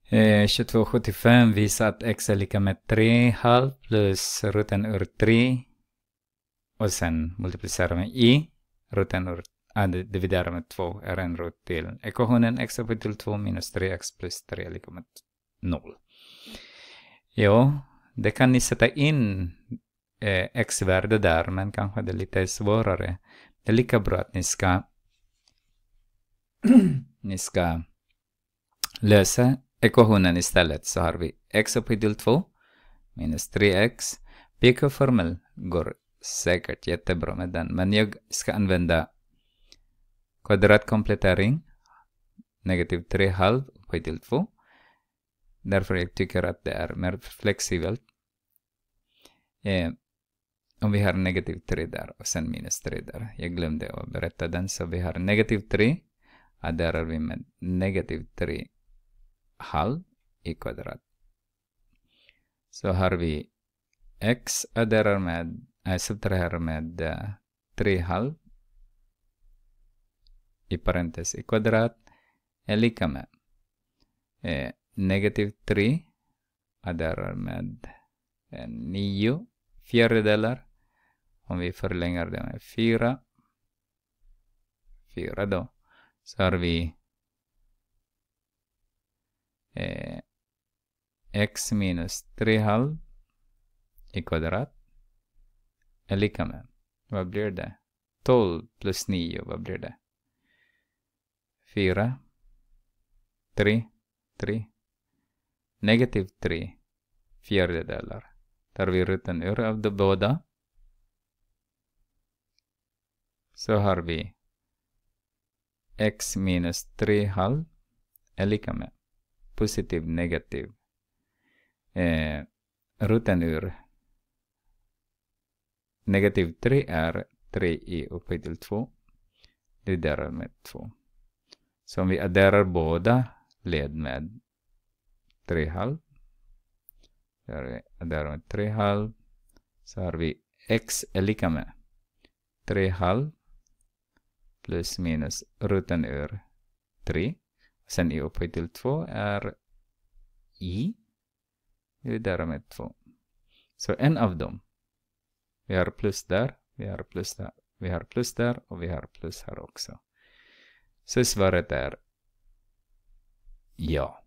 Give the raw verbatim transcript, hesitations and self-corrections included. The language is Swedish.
Eh, tjugotvå sjuttiofem visar att x är lika med tre halv plus roten ur tre. Och sen multiplicera med i. Roten ur, äh, dividera med två är en rot till ekvationen x upphöjt till två minus tre x plus tre är lika med noll. Jo, det kan ni sätta in eh, x-värde där, men kanske det är lite svårare. Det är lika bra att ni ska ni ska lösa ekvationen istället. Så har vi x upphöjt till två minus tre x. P K-formel går säkert jättebra med den, men jag ska använda kvadratkomplettering. Negativ tre halv upphöjt till två. Därför jag tycker att det är mer flexibelt. Eh, om vi har negativ tre där och sen minus tre där. Jag glömde att berätta den. Så vi har negativ tre. Adderar vi med negativ tre halv i kvadrat. Så har vi x adderar med, äh, subtraherar med uh, tre halv i parentes i kvadrat är lika med eh, negativ tre adderar med eh, nio fjärdedelar. Om vi förlänger det med fyra. fyra då. Så har vi eh, x minus tre halv i kvadrat är lika med. Vad blir det? tolv plus nio. Vad blir det? fyra. tre. tre. Negativ tre fjärdedelar. Tar vi roten ur av de båda. Så har vi x minus tre halv är lika med positiv negativ. Eh, roten ur negativ tre är tre i upphöjt till två. Dividerar med två. Så om vi adderar båda led med tre halv. Så har vi adderar med tre halv. Så har vi x är lika med tre halv plus minus roten ur tre. Sen i upphöjt till två är i. Dividerar med två. Så en av dem. Vi har plus där. Vi har plus där. Vi har plus där. Och vi har plus här också. Så svaret är ja.